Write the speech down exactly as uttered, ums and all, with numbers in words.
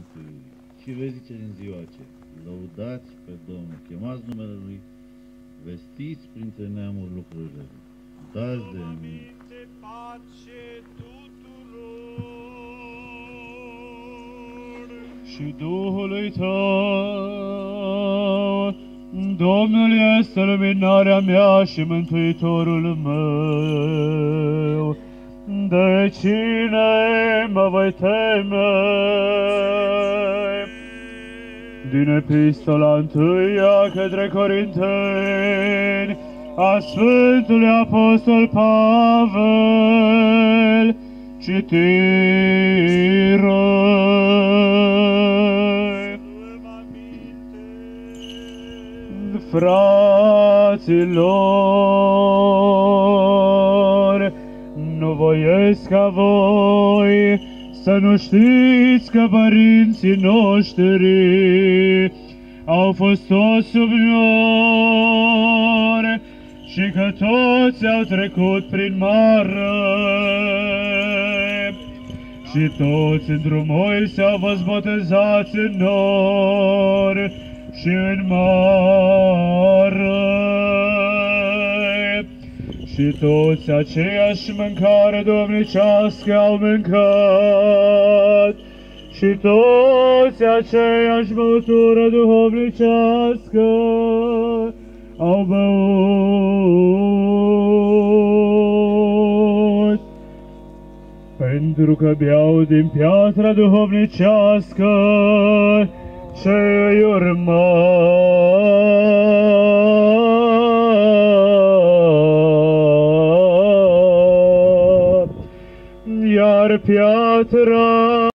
mântuirii. Și vei zice în ziua aceea: lăudați pe Domnul, chemați numele Lui, vestiți printre neamuri lucrurile Lui, dați de minte. Pace tuturor și Duhului Tău. Domnul este luminarea mea și mântuitorul meu. De cine mă voi teme? Din epistola întâia către Corinteni a Sfântului Apostol Pavel, citire. Fraților, nu voiesc ca voi să nu știți că părinții noștri au fost toți sub nori și că toți au trecut prin mare și toți într-un Moise au fost botezați în nori și în mare și toți aceeași mâncare domnicească au mâncat și toți aceeași băutură duhovnicească au băut, pentru că beau din piatra duhovnicească ce îi urma. Iar piatra